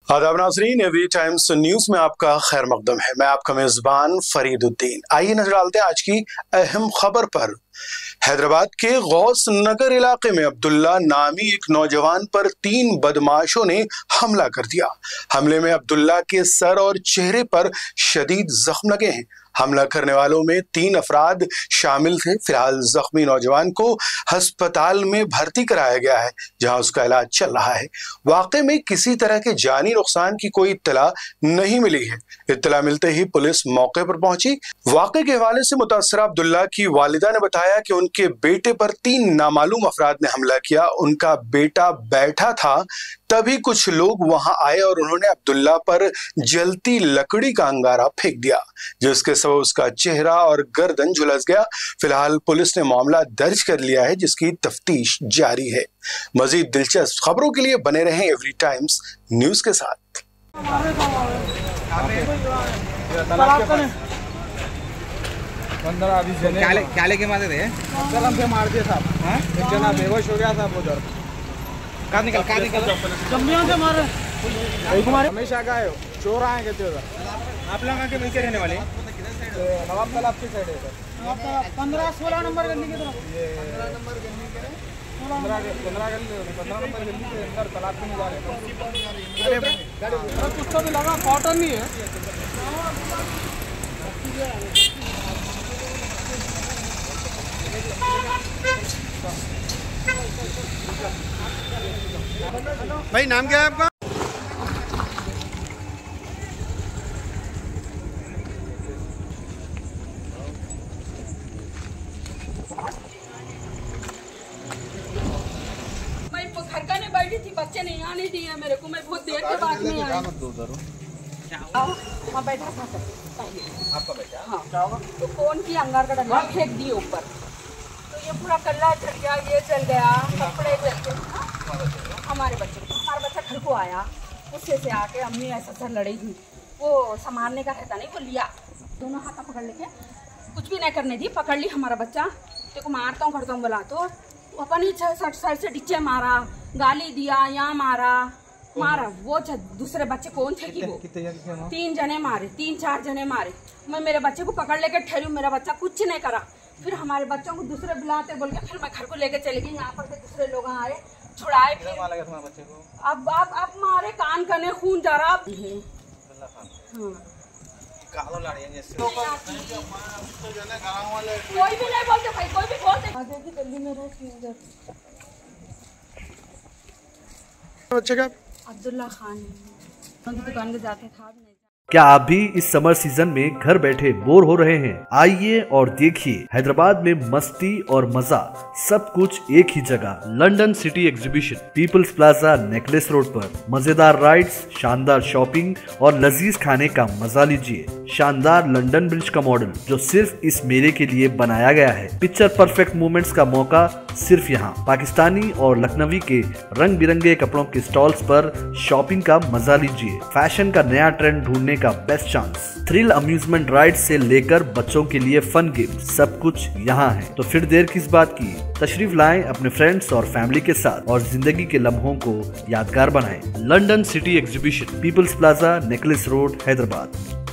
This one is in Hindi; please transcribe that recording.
आदाब नाज़रीन, एवरी टाइम्स न्यूज में आपका खैर मकदम है। मैं आपका मेजबान फरीदुद्दीन। आइए नजर डालते हैं आज की अहम खबर पर। हैदराबाद के गौस नगर इलाके में अब्दुल्ला नामी एक नौजवान पर 3 बदमाशों ने हमला कर दिया। हमले में अब्दुल्ला के सर और चेहरे पर शदीद जख्म लगे हैं। हमला करने वालों में 3 अफराद शामिल थे। फिलहाल जख्मी नौजवान को अस्पताल में भर्ती कराया गया है, जहां उसका इलाज चल रहा है। वाकई में किसी तरह के जानी नुकसान की कोई इत्तला नहीं मिली है। इत्तला मिलते ही पुलिस मौके पर पहुंची। वाकई के हवाले से मुतासरा अब्दुल्ला की वालिदा ने बताया कि उनके बेटे पर 3 नामालूम अफराद ने हमला किया। उनका बेटा बैठा था, तभी कुछ लोग वहां आए और उन्होंने अब्दुल्ला पर जलती लकड़ी का अंगारा फेंक दिया, जिसके सबब उसका चेहरा और गर्दन झुलस गया। फिलहाल पुलिस ने मामला दर्ज कर लिया है, जिसकी तफ्तीश जारी है। मजीद दिलचस्प खबरों के लिए बने रहें एवरी टाइम्स न्यूज के साथ। क्या लेके मारे थे? सर हमसे मार दिया साहब। एक जना बेहोश हो गया था उधर। कहाँ निकल जम्बियों से मारे। हमेशा का है चोर आए कहते उधर। आप लोग आके मिलके रहने वाले? नवाब तालाब की साइड है सर। 15-16 नंबर गली की तरफ। 15 नंबर गली के 15 नंबर गली के अंदर तालाब के नहीं जा रहे। अरे कुछ तो भी लगा, कॉटन नहीं है। भाई नाम क्या है आपका? मैं घर का नहीं बैठी थी, बच्चे नहीं आने दिए मेरे को। मैं बहुत देर के बाद में आई। वहाँ बैठा था आपका बेटा? हाँ। तो कौन की अंगार का डंडा फेंक दिए ऊपर, तो ये पूरा कल्ला चल गया, ये चल गया, कपड़े चल गए। हमारे हमारा बच्चा घर को आया, उससे से आके अम्मी ऐसा सर लड़ी थी। वो संभालने का रहता नहीं, वो लिया दोनों हाथ पकड़ लेके, कुछ भी नहीं करने दी, पकड़ ली हमारा बच्चा। देखो मारता हूँ करता हूँ बोला, तो अपन ही 60 साइड से नीचे मारा, गाली दिया, यहाँ मारा। वो दूसरे बच्चे कौन थे कि वो 3 जने मारे, 3-4 जने मारे। मैं मेरे बच्चे को पकड़ लेके ठहरी, मेरा बच्चा कुछ नहीं करा। फिर हमारे बच्चों को दूसरे बुलाते बोल के फिर मैं घर को लेके चली गई। यहाँ पर से दूसरे लोग आए, छुड़ाए। फिर बच्चे को अब मारे, कान कने खून जा रहा है। कोई भी नहीं बोलते भाई, कोई भी बोलते। बच्चे का अब्दुल्ला खान दुकान पे जाते था। क्या आप भी इस समर सीजन में घर बैठे बोर हो रहे हैं? आइए और देखिए हैदराबाद में मस्ती और मजा सब कुछ एक ही जगह। London city exhibition, people's plaza, necklace road पर मजेदार राइड्स, शानदार शॉपिंग और लजीज खाने का मजा लीजिए। शानदार लंदन ब्रिज का मॉडल जो सिर्फ इस मेले के लिए बनाया गया है। पिक्चर परफेक्ट मोमेंट्स का मौका सिर्फ यहाँ। पाकिस्तानी और लखनवी के रंग बिरंगे कपड़ों के स्टॉल्स पर शॉपिंग का मजा लीजिए। फैशन का नया ट्रेंड ढूंढने का best chance. Thrill amusement ride से लेकर बच्चों के लिए फन गेम, सब कुछ यहाँ है। तो फिर देर किस बात की, तशरीफ लाएं अपने फ्रेंड्स और फैमिली के साथ और जिंदगी के लम्हों को यादगार बनाएं। London city exhibition, people's plaza, necklace road, Hyderabad.